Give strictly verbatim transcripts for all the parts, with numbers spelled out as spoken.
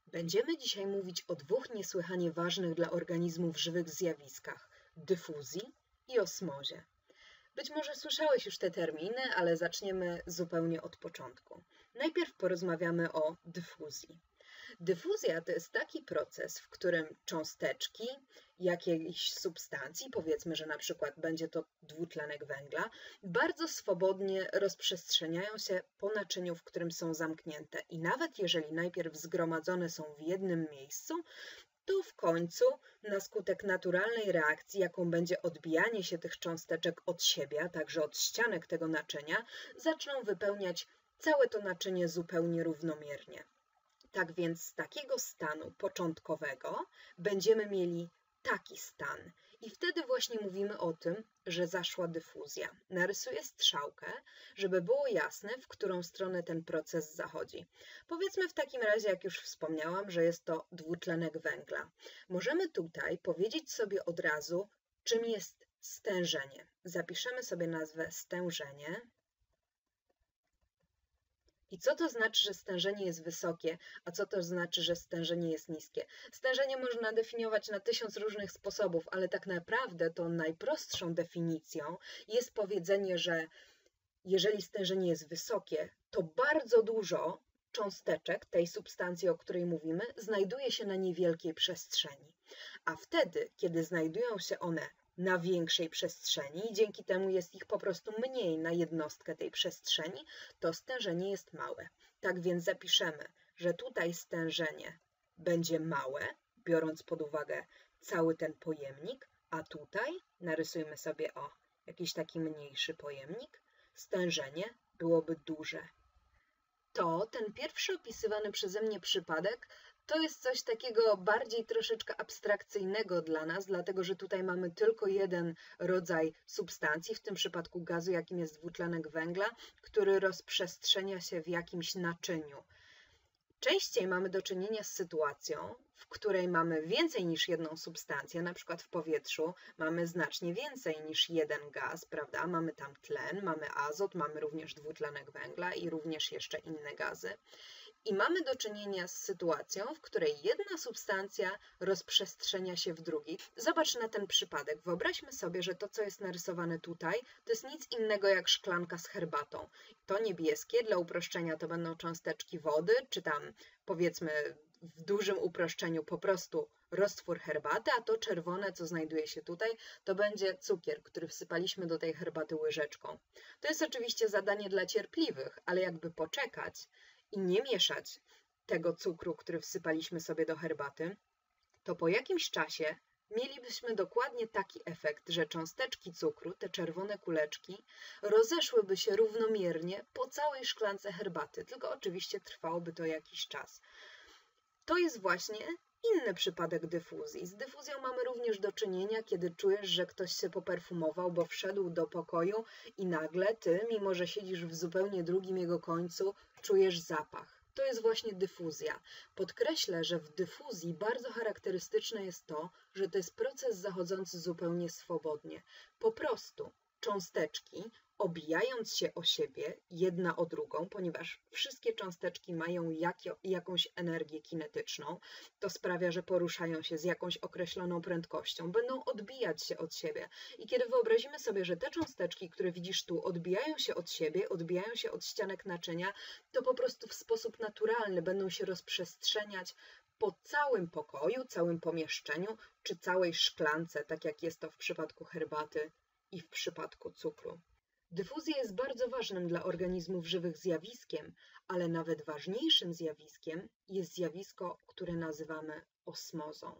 Będziemy dzisiaj mówić o dwóch niesłychanie ważnych dla organizmów żywych zjawiskach – dyfuzji i osmozie. Być może słyszałeś już te terminy, ale zaczniemy zupełnie od początku. Najpierw porozmawiamy o dyfuzji. Dyfuzja to jest taki proces, w którym cząsteczki jakiejś substancji, powiedzmy, że na przykład będzie to dwutlenek węgla, bardzo swobodnie rozprzestrzeniają się po naczyniu, w którym są zamknięte. I nawet jeżeli najpierw zgromadzone są w jednym miejscu, to w końcu na skutek naturalnej reakcji, jaką będzie odbijanie się tych cząsteczek od siebie, a także od ścianek tego naczynia, zaczną wypełniać całe to naczynie zupełnie równomiernie. Tak więc z takiego stanu początkowego będziemy mieli taki stan i wtedy właśnie mówimy o tym, że zaszła dyfuzja. Narysuję strzałkę, żeby było jasne, w którą stronę ten proces zachodzi. Powiedzmy w takim razie, jak już wspomniałam, że jest to dwutlenek węgla. Możemy tutaj powiedzieć sobie od razu, czym jest stężenie. Zapiszemy sobie nazwę stężenie. I co to znaczy, że stężenie jest wysokie, a co to znaczy, że stężenie jest niskie? Stężenie można definiować na tysiąc różnych sposobów, ale tak naprawdę tą najprostszą definicją jest powiedzenie, że jeżeli stężenie jest wysokie, to bardzo dużo cząsteczek tej substancji, o której mówimy, znajduje się na niewielkiej przestrzeni. A wtedy, kiedy znajdują się one na większej przestrzeni i dzięki temu jest ich po prostu mniej na jednostkę tej przestrzeni, to stężenie jest małe. Tak więc zapiszemy, że tutaj stężenie będzie małe, biorąc pod uwagę cały ten pojemnik, a tutaj narysujmy sobie o jakiś taki mniejszy pojemnik, stężenie byłoby duże. To, ten pierwszy opisywany przeze mnie przypadek, to jest coś takiego bardziej troszeczkę abstrakcyjnego dla nas, dlatego że tutaj mamy tylko jeden rodzaj substancji, w tym przypadku gazu, jakim jest dwutlenek węgla, który rozprzestrzenia się w jakimś naczyniu. Częściej mamy do czynienia z sytuacją, w której mamy więcej niż jedną substancję, na przykład w powietrzu mamy znacznie więcej niż jeden gaz, prawda? Mamy tam tlen, mamy azot, mamy również dwutlenek węgla i również jeszcze inne gazy. I mamy do czynienia z sytuacją, w której jedna substancja rozprzestrzenia się w drugiej. Zobacz na ten przypadek. Wyobraźmy sobie, że to, co jest narysowane tutaj, to jest nic innego jak szklanka z herbatą. To niebieskie, dla uproszczenia, to będą cząsteczki wody, czy tam powiedzmy w dużym uproszczeniu po prostu roztwór herbaty, a to czerwone, co znajduje się tutaj, to będzie cukier, który wsypaliśmy do tej herbaty łyżeczką. To jest oczywiście zadanie dla cierpliwych, ale jakby poczekać i nie mieszać tego cukru, który wsypaliśmy sobie do herbaty, to po jakimś czasie mielibyśmy dokładnie taki efekt, że cząsteczki cukru, te czerwone kuleczki, rozeszłyby się równomiernie po całej szklance herbaty, tylko oczywiście trwałoby to jakiś czas. To jest właśnie inny przypadek dyfuzji. Z dyfuzją mamy również do czynienia, kiedy czujesz, że ktoś się poperfumował, bo wszedł do pokoju i nagle ty, mimo że siedzisz w zupełnie drugim jego końcu, czujesz zapach. To jest właśnie dyfuzja. Podkreślę, że w dyfuzji bardzo charakterystyczne jest to, że to jest proces zachodzący zupełnie swobodnie. Po prostu cząsteczki, obijając się o siebie jedna o drugą, ponieważ wszystkie cząsteczki mają jakie, jakąś energię kinetyczną, to sprawia, że poruszają się z jakąś określoną prędkością, będą odbijać się od siebie. I kiedy wyobrazimy sobie, że te cząsteczki, które widzisz tu, odbijają się od siebie, odbijają się od ścianek naczynia, to po prostu w sposób naturalny będą się rozprzestrzeniać po całym pokoju, całym pomieszczeniu, czy całej szklance, tak jak jest to w przypadku herbaty i w przypadku cukru. Dyfuzja jest bardzo ważnym dla organizmów żywych zjawiskiem, ale nawet ważniejszym zjawiskiem jest zjawisko, które nazywamy osmozą.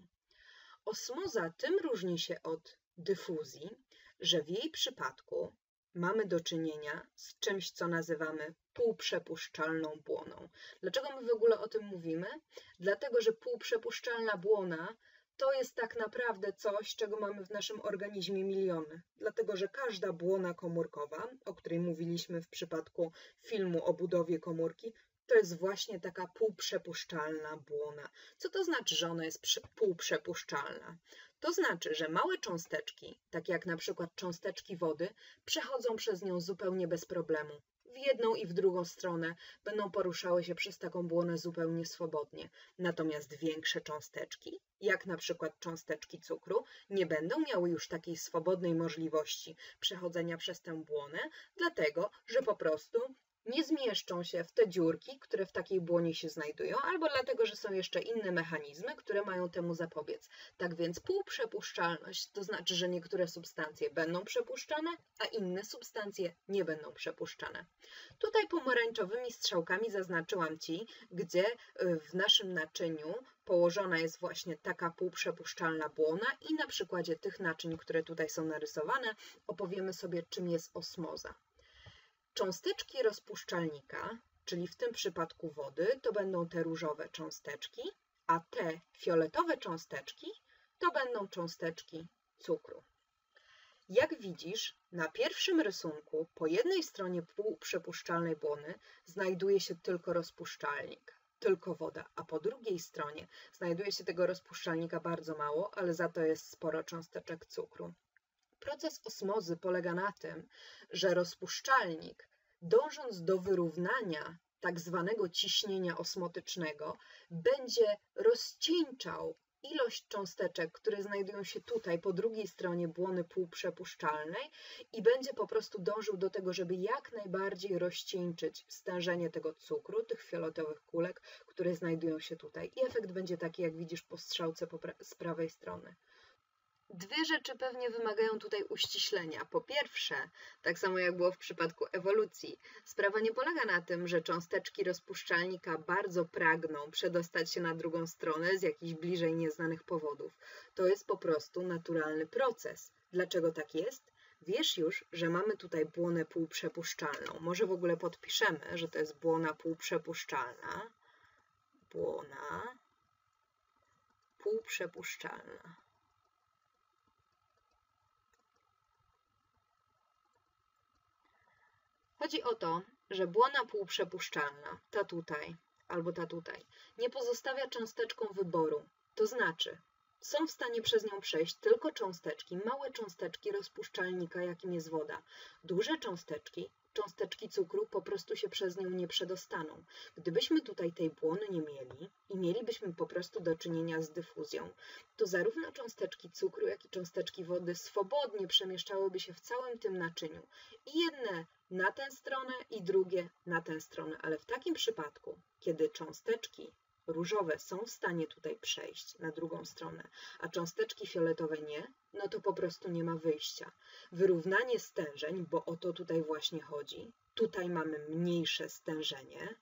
Osmoza tym różni się od dyfuzji, że w jej przypadku mamy do czynienia z czymś, co nazywamy półprzepuszczalną błoną. Dlaczego my w ogóle o tym mówimy? Dlatego, że półprzepuszczalna błona to jest tak naprawdę coś, czego mamy w naszym organizmie miliony, dlatego że każda błona komórkowa, o której mówiliśmy w przypadku filmu o budowie komórki, to jest właśnie taka półprzepuszczalna błona. Co to znaczy, że ona jest półprzepuszczalna? To znaczy, że małe cząsteczki, takie jak na przykład cząsteczki wody, przechodzą przez nią zupełnie bez problemu. w jedną i w drugą stronę będą poruszały się przez taką błonę zupełnie swobodnie. Natomiast większe cząsteczki, jak na przykład cząsteczki cukru, nie będą miały już takiej swobodnej możliwości przechodzenia przez tę błonę, dlatego że po prostu nie zmieszczą się w te dziurki, które w takiej błonie się znajdują, albo dlatego, że są jeszcze inne mechanizmy, które mają temu zapobiec. Tak więc półprzepuszczalność to znaczy, że niektóre substancje będą przepuszczane, a inne substancje nie będą przepuszczane. Tutaj pomarańczowymi strzałkami zaznaczyłam Ci, gdzie w naszym naczyniu położona jest właśnie taka półprzepuszczalna błona i na przykładzie tych naczyń, które tutaj są narysowane, opowiemy sobie, czym jest osmoza. Cząsteczki rozpuszczalnika, czyli w tym przypadku wody, to będą te różowe cząsteczki, a te fioletowe cząsteczki to będą cząsteczki cukru. Jak widzisz, na pierwszym rysunku po jednej stronie półprzepuszczalnej błony znajduje się tylko rozpuszczalnik, tylko woda, a po drugiej stronie znajduje się tego rozpuszczalnika bardzo mało, ale za to jest sporo cząsteczek cukru. Proces osmozy polega na tym, że rozpuszczalnik, dążąc do wyrównania tak zwanego ciśnienia osmotycznego, będzie rozcieńczał ilość cząsteczek, które znajdują się tutaj po drugiej stronie błony półprzepuszczalnej i będzie po prostu dążył do tego, żeby jak najbardziej rozcieńczyć stężenie tego cukru, tych fioletowych kulek, które znajdują się tutaj. I efekt będzie taki, jak widzisz po strzałce po pra- z prawej strony. Dwie rzeczy pewnie wymagają tutaj uściślenia. Po pierwsze, tak samo jak było w przypadku ewolucji, sprawa nie polega na tym, że cząsteczki rozpuszczalnika bardzo pragną przedostać się na drugą stronę z jakichś bliżej nieznanych powodów. To jest po prostu naturalny proces. Dlaczego tak jest? Wiesz już, że mamy tutaj błonę półprzepuszczalną. Może w ogóle podpiszemy, że to jest błona półprzepuszczalna. Błona półprzepuszczalna. Chodzi o to, że błona półprzepuszczalna, ta tutaj albo ta tutaj, nie pozostawia cząsteczkom wyboru. To znaczy, są w stanie przez nią przejść tylko cząsteczki, małe cząsteczki rozpuszczalnika, jakim jest woda. Duże cząsteczki, cząsteczki cukru po prostu się przez nią nie przedostaną. Gdybyśmy tutaj tej błony nie mieli i mielibyśmy po prostu do czynienia z dyfuzją, to zarówno cząsteczki cukru, jak i cząsteczki wody swobodnie przemieszczałyby się w całym tym naczyniu. I jedne na tę stronę i drugie na tę stronę, ale w takim przypadku, kiedy cząsteczki różowe są w stanie tutaj przejść na drugą stronę, a cząsteczki fioletowe nie, no to po prostu nie ma wyjścia. Wyrównanie stężeń, bo o to tutaj właśnie chodzi. Tutaj mamy mniejsze stężenie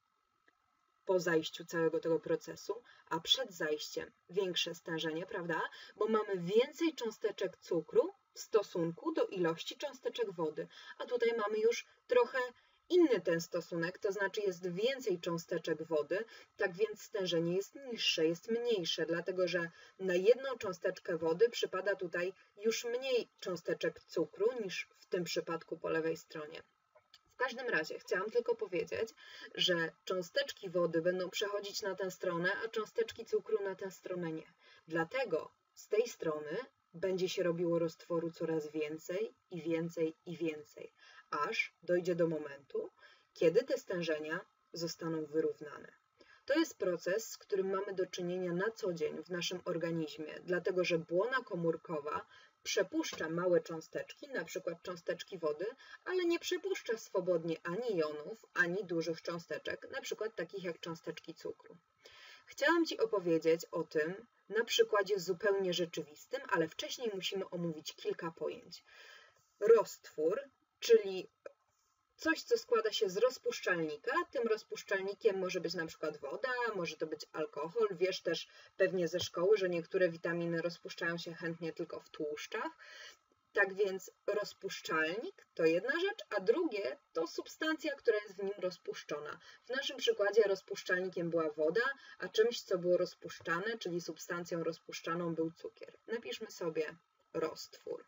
po zajściu całego tego procesu, a przed zajściem większe stężenie, prawda? Bo mamy więcej cząsteczek cukru w stosunku do ilości cząsteczek wody, a tutaj mamy już trochę inny ten stosunek, to znaczy jest więcej cząsteczek wody, tak więc stężenie jest niższe, jest mniejsze, dlatego że na jedną cząsteczkę wody przypada tutaj już mniej cząsteczek cukru niż w tym przypadku po lewej stronie. W każdym razie chciałam tylko powiedzieć, że cząsteczki wody będą przechodzić na tę stronę, a cząsteczki cukru na tę stronę nie. Dlatego z tej strony będzie się robiło roztworu coraz więcej i więcej i więcej, aż dojdzie do momentu, kiedy te stężenia zostaną wyrównane. To jest proces, z którym mamy do czynienia na co dzień w naszym organizmie, dlatego że błona komórkowa przepuszcza małe cząsteczki, na przykład cząsteczki wody, ale nie przepuszcza swobodnie ani jonów, ani dużych cząsteczek, na przykład takich jak cząsteczki cukru. Chciałam Ci opowiedzieć o tym na przykładzie zupełnie rzeczywistym, ale wcześniej musimy omówić kilka pojęć. Roztwór, czyli coś, co składa się z rozpuszczalnika. Tym rozpuszczalnikiem może być na przykład woda, może to być alkohol. Wiesz też pewnie ze szkoły, że niektóre witaminy rozpuszczają się chętnie tylko w tłuszczach. Tak więc rozpuszczalnik to jedna rzecz, a drugie to substancja, która jest w nim rozpuszczona. W naszym przykładzie rozpuszczalnikiem była woda, a czymś, co było rozpuszczane, czyli substancją rozpuszczaną był cukier. Napiszmy sobie roztwór.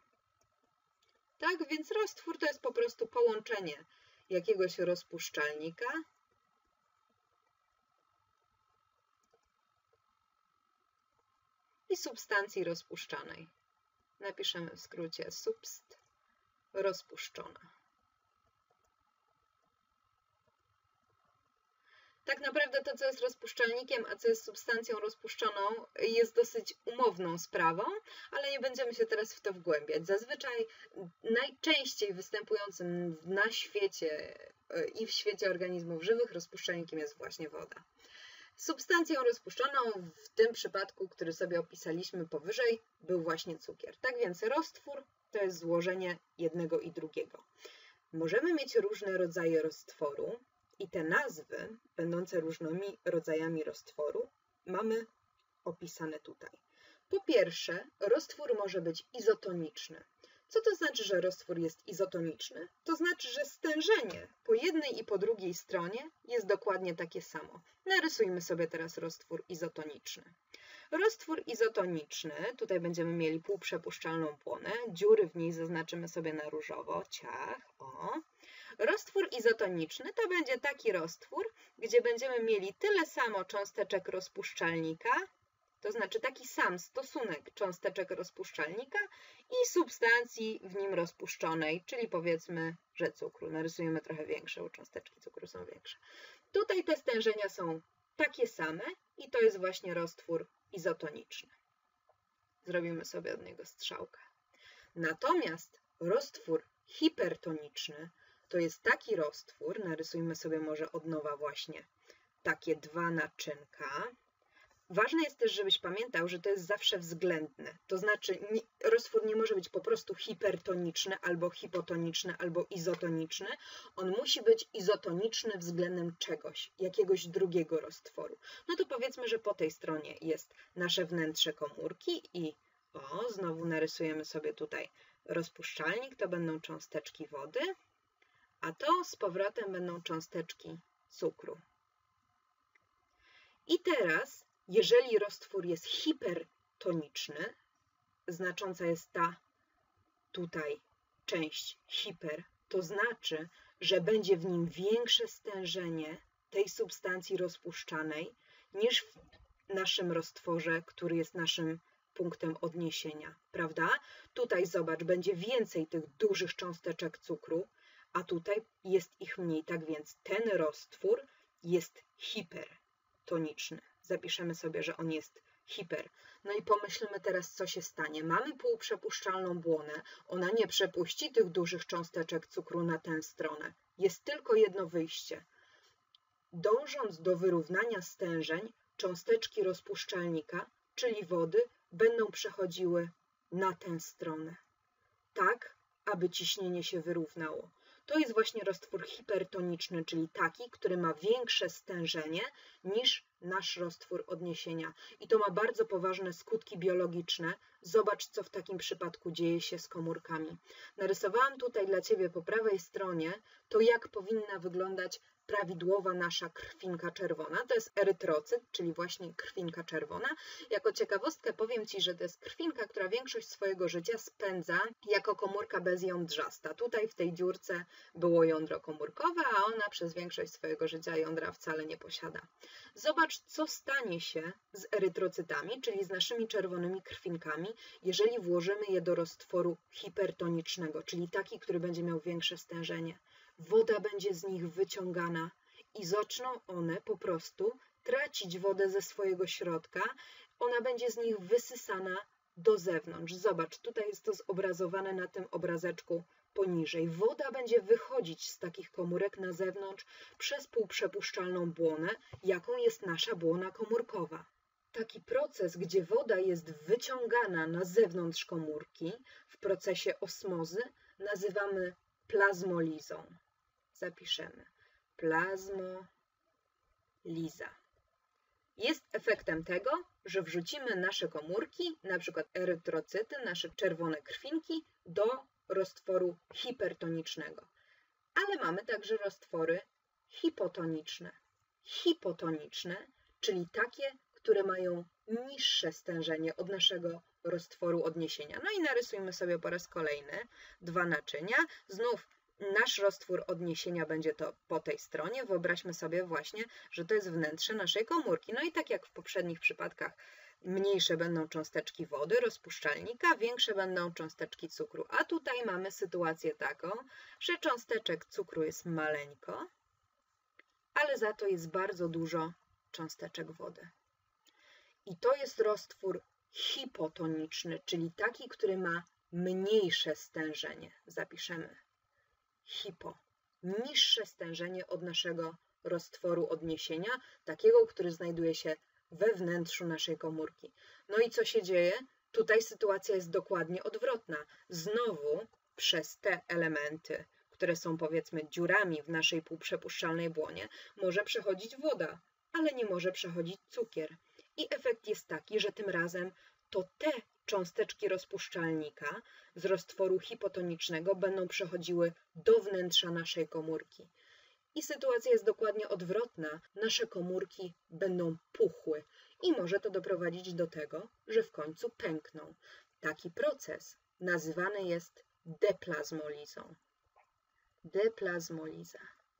Tak więc roztwór to jest po prostu połączenie jakiegoś rozpuszczalnika i substancji rozpuszczanej. Napiszemy w skrócie subst rozpuszczona. Tak naprawdę to, co jest rozpuszczalnikiem, a co jest substancją rozpuszczoną, jest dosyć umowną sprawą, ale nie będziemy się teraz w to wgłębiać. Zazwyczaj najczęściej występującym na świecie i w świecie organizmów żywych rozpuszczalnikiem jest właśnie woda. Substancją rozpuszczoną w tym przypadku, który sobie opisaliśmy powyżej, był właśnie cukier. Tak więc roztwór to jest złożenie jednego i drugiego. Możemy mieć różne rodzaje roztworu i te nazwy, będące różnymi rodzajami roztworu, mamy opisane tutaj. Po pierwsze, roztwór może być izotoniczny. Co to znaczy, że roztwór jest izotoniczny? To znaczy, że stężenie po jednej i po drugiej stronie jest dokładnie takie samo. Narysujmy sobie teraz roztwór izotoniczny. Roztwór izotoniczny, tutaj będziemy mieli półprzepuszczalną błonę, dziury w niej zaznaczymy sobie na różowo, ciach, o. Roztwór izotoniczny to będzie taki roztwór, gdzie będziemy mieli tyle samo cząsteczek rozpuszczalnika, to znaczy taki sam stosunek cząsteczek rozpuszczalnika i substancji w nim rozpuszczonej, czyli powiedzmy, że cukru. Narysujemy trochę większe, bo cząsteczki cukru są większe. Tutaj te stężenia są takie same i to jest właśnie roztwór izotoniczny. Zrobimy sobie od niego strzałkę. Natomiast roztwór hipertoniczny to jest taki roztwór, narysujmy sobie może od nowa właśnie takie dwa naczynka. Ważne jest też, żebyś pamiętał, że to jest zawsze względne. To znaczy nie, roztwór nie może być po prostu hipertoniczny, albo hipotoniczny, albo izotoniczny. On musi być izotoniczny względem czegoś, jakiegoś drugiego roztworu. No to powiedzmy, że po tej stronie jest nasze wnętrze komórki i o, znowu narysujemy sobie tutaj rozpuszczalnik, to będą cząsteczki wody, a to z powrotem będą cząsteczki cukru. I teraz, jeżeli roztwór jest hipertoniczny, znacząca jest ta tutaj część hiper, to znaczy, że będzie w nim większe stężenie tej substancji rozpuszczanej niż w naszym roztworze, który jest naszym punktem odniesienia, prawda? Tutaj zobacz, będzie więcej tych dużych cząsteczek cukru, a tutaj jest ich mniej, tak więc ten roztwór jest hipertoniczny. Zapiszemy sobie, że on jest hiper. No i pomyślmy teraz, co się stanie. Mamy półprzepuszczalną błonę, ona nie przepuści tych dużych cząsteczek cukru na tę stronę. Jest tylko jedno wyjście. Dążąc do wyrównania stężeń, cząsteczki rozpuszczalnika, czyli wody, będą przechodziły na tę stronę, tak, aby ciśnienie się wyrównało. To jest właśnie roztwór hipertoniczny, czyli taki, który ma większe stężenie niż nasz roztwór odniesienia. I to ma bardzo poważne skutki biologiczne. Zobacz, co w takim przypadku dzieje się z komórkami. Narysowałam tutaj dla Ciebie po prawej stronie to, jak powinna wyglądać prawidłowa nasza krwinka czerwona. To jest erytrocyt, czyli właśnie krwinka czerwona. Jako ciekawostkę powiem Ci, że to jest krwinka, która większość swojego życia spędza jako komórka bezjądrzasta. Tutaj w tej dziurce było jądro komórkowe, a ona przez większość swojego życia jądra wcale nie posiada. Zobacz, co stanie się z erytrocytami, czyli z naszymi czerwonymi krwinkami, jeżeli włożymy je do roztworu hipertonicznego, czyli taki, który będzie miał większe stężenie. Woda będzie z nich wyciągana i zaczną one po prostu tracić wodę ze swojego środka. Ona będzie z nich wysysana do zewnątrz. Zobacz, tutaj jest to zobrazowane na tym obrazeczku poniżej. Woda będzie wychodzić z takich komórek na zewnątrz przez półprzepuszczalną błonę, jaką jest nasza błona komórkowa. Taki proces, gdzie woda jest wyciągana na zewnątrz komórki w procesie osmozy, nazywamy plazmolizą. Zapiszemy. Plazmoliza. Jest efektem tego, że wrzucimy nasze komórki, na przykład erytrocyty, nasze czerwone krwinki, do roztworu hipertonicznego. Ale mamy także roztwory hipotoniczne. Hipotoniczne, czyli takie, które mają niższe stężenie od naszego roztworu odniesienia. No i narysujmy sobie po raz kolejny dwa naczynia. Znów nasz roztwór odniesienia będzie to po tej stronie. Wyobraźmy sobie właśnie, że to jest wnętrze naszej komórki. No i tak jak w poprzednich przypadkach, mniejsze będą cząsteczki wody, rozpuszczalnika, większe będą cząsteczki cukru. A tutaj mamy sytuację taką, że cząsteczek cukru jest maleńko, ale za to jest bardzo dużo cząsteczek wody. I to jest roztwór hipotoniczny, czyli taki, który ma mniejsze stężenie. Zapiszemy hipo, niższe stężenie od naszego roztworu odniesienia, takiego, który znajduje się we wnętrzu naszej komórki. No i co się dzieje? Tutaj sytuacja jest dokładnie odwrotna. Znowu przez te elementy, które są powiedzmy dziurami w naszej półprzepuszczalnej błonie, może przechodzić woda, ale nie może przechodzić cukier. I efekt jest taki, że tym razem to te cząsteczki rozpuszczalnika z roztworu hipotonicznego będą przechodziły do wnętrza naszej komórki. I sytuacja jest dokładnie odwrotna. Nasze komórki będą puchły i może to doprowadzić do tego, że w końcu pękną. Taki proces nazywany jest deplazmolizą. Deplazmoliza.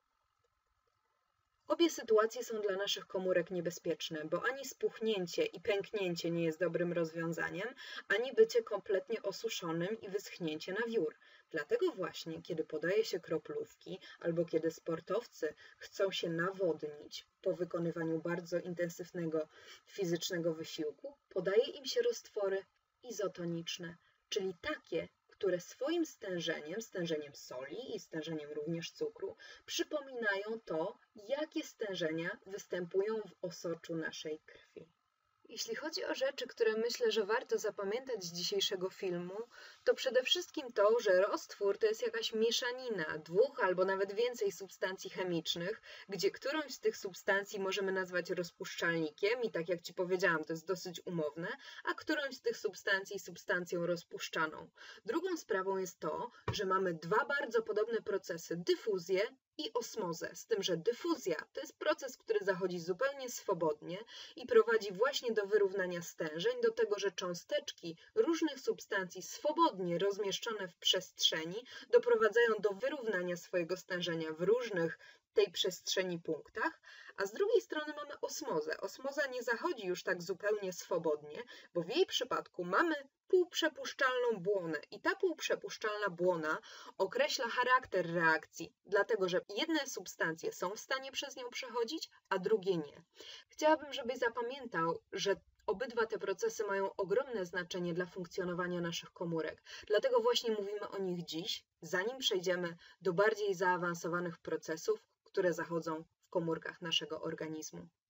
Obie sytuacje są dla naszych komórek niebezpieczne, bo ani spuchnięcie i pęknięcie nie jest dobrym rozwiązaniem, ani bycie kompletnie osuszonym i wyschnięcie na wiór. Dlatego właśnie, kiedy podaje się kroplówki albo kiedy sportowcy chcą się nawodnić po wykonywaniu bardzo intensywnego fizycznego wysiłku, podaje im się roztwory izotoniczne, czyli takie, które swoim stężeniem, stężeniem soli i stężeniem również cukru, przypominają to, jakie stężenia występują w osoczu naszej krwi. Jeśli chodzi o rzeczy, które myślę, że warto zapamiętać z dzisiejszego filmu, to przede wszystkim to, że roztwór to jest jakaś mieszanina dwóch albo nawet więcej substancji chemicznych, gdzie którąś z tych substancji możemy nazwać rozpuszczalnikiem i tak jak Ci powiedziałam, to jest dosyć umowne, a którąś z tych substancji substancją rozpuszczaną. Drugą sprawą jest to, że mamy dwa bardzo podobne procesy, dyfuzję i osmozę, z tym, że dyfuzja to jest proces, który zachodzi zupełnie swobodnie i prowadzi właśnie do wyrównania stężeń, do tego, że cząsteczki różnych substancji swobodnie rozmieszczone w przestrzeni doprowadzają do wyrównania swojego stężenia w różnych tej przestrzeni punktach, a z drugiej strony mamy osmozę. Osmoza nie zachodzi już tak zupełnie swobodnie, bo w jej przypadku mamy półprzepuszczalną błonę i ta półprzepuszczalna błona określa charakter reakcji, dlatego że jedne substancje są w stanie przez nią przechodzić, a drugie nie. Chciałabym, żebyś zapamiętał, że obydwa te procesy mają ogromne znaczenie dla funkcjonowania naszych komórek. Dlatego właśnie mówimy o nich dziś, zanim przejdziemy do bardziej zaawansowanych procesów, które zachodzą w komórkach naszego organizmu.